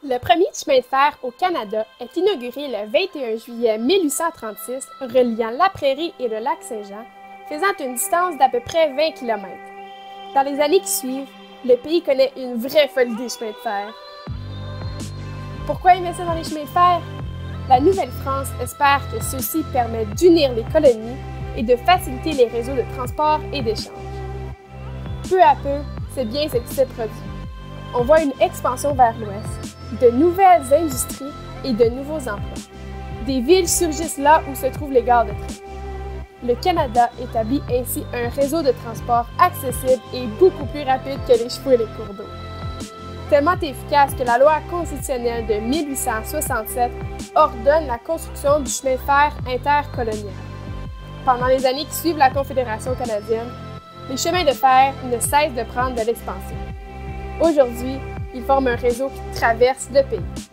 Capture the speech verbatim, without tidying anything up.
Le premier chemin de fer au Canada est inauguré le vingt et un juillet mille huit cent trente-six, reliant la Prairie et le lac Saint-Jean, faisant une distance d'à peu près vingt kilomètres. Dans les années qui suivent, le pays connaît une vraie folie des chemins de fer. Pourquoi investir dans les chemins de fer? La Nouvelle-France espère que ceux-ci permettent d'unir les colonies et de faciliter les réseaux de transport et d'échange. Peu à peu, c'est bien ce qui se produit. On voit une expansion vers l'ouest, de nouvelles industries et de nouveaux emplois. Des villes surgissent là où se trouvent les gares de train. Le Canada établit ainsi un réseau de transport accessible et beaucoup plus rapide que les chevaux et les cours d'eau. Tellement efficace que la loi constitutionnelle de mille huit cent soixante-sept ordonne la construction du chemin de fer intercolonial. Pendant les années qui suivent la Confédération canadienne, les chemins de fer ne cessent de prendre de l'expansion. Aujourd'hui, ils forment un réseau qui traverse le pays.